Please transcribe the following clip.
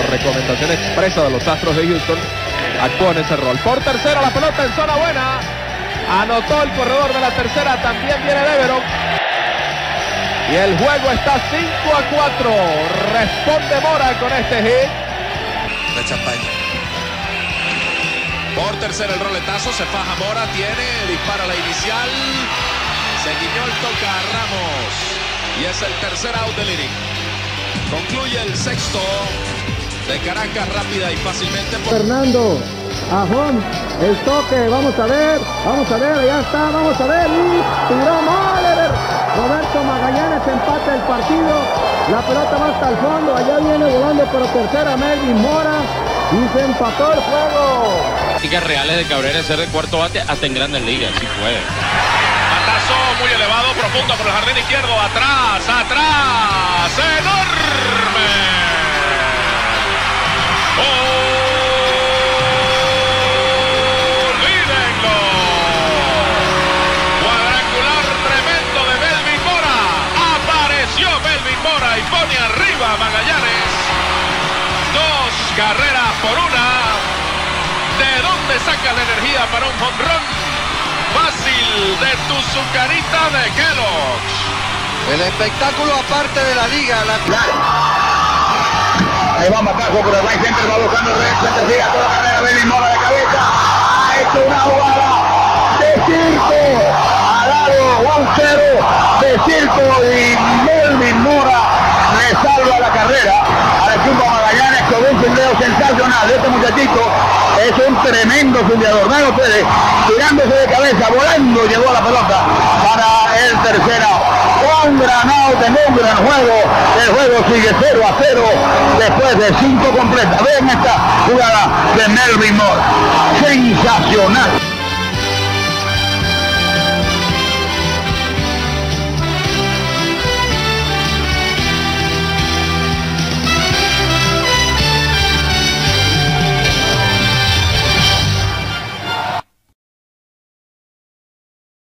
recomendación expresa de los Astros de Houston, actuó en ese rol. Por tercera la pelota en zona buena. Anotó el corredor de la tercera, también viene Deveron. Y el juego está 5-4. Responde Mora con este hit. De champaña. Por tercera el roletazo, se faja Mora, dispara la inicial. Se guiñó el toca a Ramos. Y es el tercer out del inning. Concluye el sexto de Caracas rápida y fácilmente. Fernando, a home, el toque, vamos a ver, ya está, vamos a ver, y tiró mal, Roberto Magallanes empata el partido, la pelota va hasta el fondo, allá viene volando por tercera Melvin Mora, y se empató el juego. Prácticas reales de Cabrera ser de cuarto bate hasta en Grandes Ligas, si puede. Batazo muy elevado, profundo por el jardín izquierdo, atrás, enorme. Olvídenlo. Cuadrangular tremendo de Melvin Mora. Apareció Melvin Mora y pone arriba a Magallanes. 2 carreras por 1. ¿De dónde sacas la energía para un jonrón? Fácil, de tu sucarita de Kellogg's. El espectáculo aparte de la liga. Ahí va Macaco por el right center, va buscando el right center, sigue a toda la carrera, Melvin Mora de cabeza. Ha hecho una jugada de circo. Ha dado 1-0 de circo y Melvin Mora le salva la carrera al equipo Magallanes con un fildeo sensacional. Este muchachito es un tremendo fildeador. Vean ustedes, tirándose de cabeza, volando, llegó la pelota para el tercer out. Un gran out en un gran juego. El juego sigue 0-0 después de 5 completas. Vean esta jugada de Melvin Mora. Sensacional.